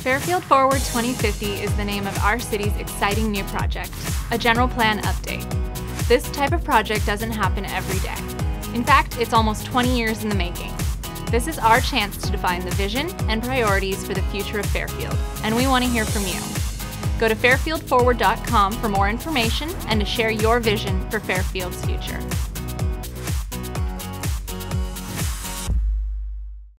Fairfield Forward 2050 is the name of our city's exciting new project, a general plan update. This type of project doesn't happen every day. In fact, it's almost 20 years in the making. This is our chance to define the vision and priorities for the future of Fairfield, and we want to hear from you. Go to fairfieldforward.com for more information and to share your vision for Fairfield's future.